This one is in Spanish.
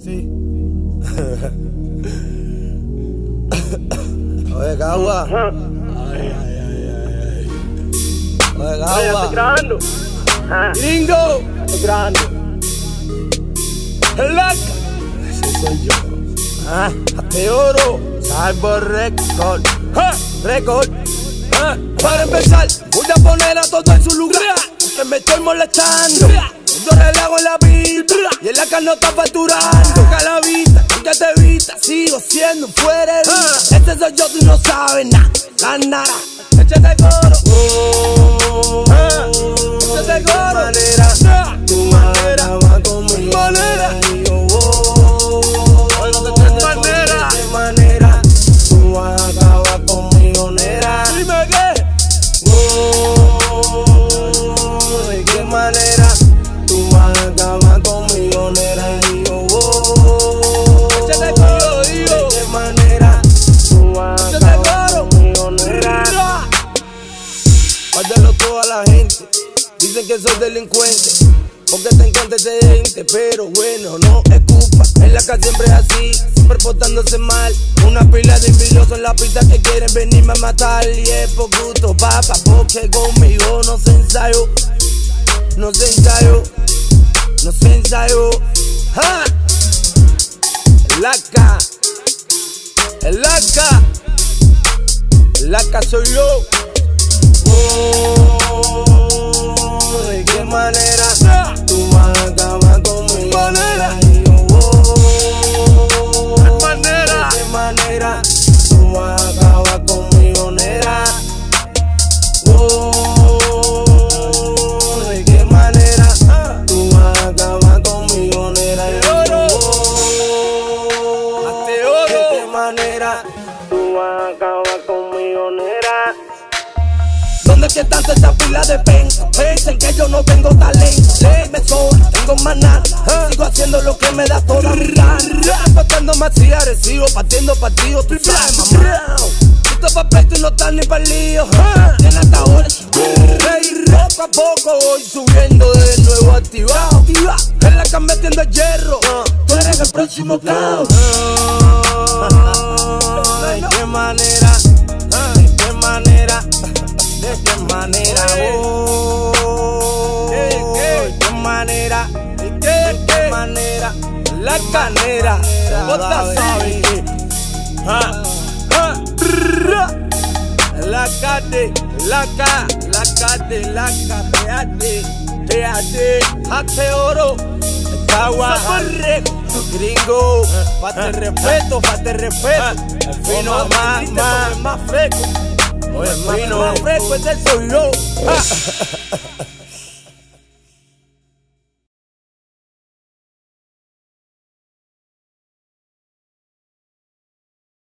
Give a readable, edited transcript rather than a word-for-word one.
Sí. Oye, Cagua. Ay. Oye, Cagua. Estoy grabando. Gringo. Estoy grabando. Laca. Ese soy yo. Hazte oro. Salvo Record. Record. Para empezar, voy a poner a todo en su lugar. Que me estoy molestando. Yo relajo en la vida y en la que no está facturando. Toca la vista, ya te vista. Sigo siendo un fuera de vida. Este soy yo, tú no sabes nada. La nada. Échate coro. Échate coro. Tu manera va conmigo. Manera. De qué manera tú vas a acabar conmigo, nera. Dime qué. De qué manera tú vas a acabar conmigo, nera. Échate coro, de qué manera tú vas a acabar conmigo, nera. Guárdalo toda la gente. Dicen que soy delincuente porque te encuentro ese gente, pero bueno, no es culpa. En la casa siempre es así, siempre portándose mal. Una pila de envidiosos en la pista que quieren venirme a matar. Y es por gusto, papá, porque conmigo no se ensayó. No se ensayó, no se ensayó. ¡Ja! El laca soy yo. ¿De qué manera tú vas a acabar conmigo? ¿De qué manera tú vas a acabar conmigo, nera? ¿De qué manera tú vas a acabar conmigo, nera? ¿De qué manera tú vas a acabar conmigo, nera? ¿Dónde que están esa pila de penca? Dicen que yo no tengo talento. Me sobra, tengo más nada. Sigo haciendo lo que me da toda mi gana. Partiendo más y agresivo, partiendo partidos, tú sabes, mamá. Esto pa' pleito y no estás ni pa' lío. Tiene hasta ahora. Poco a poco voy subiendo de nuevo activado. En la que metiendo el hierro. Tú eres el próximo caos. ¿De qué manera? ¿De qué manera? ¿De qué manera? ¿De qué manera? ¿De qué manera? La canera, vos sabes que hazte oro, Cagua, gringo, falta respeto, el fino más fresco. Oye, el fino más fresco, ese soy yo.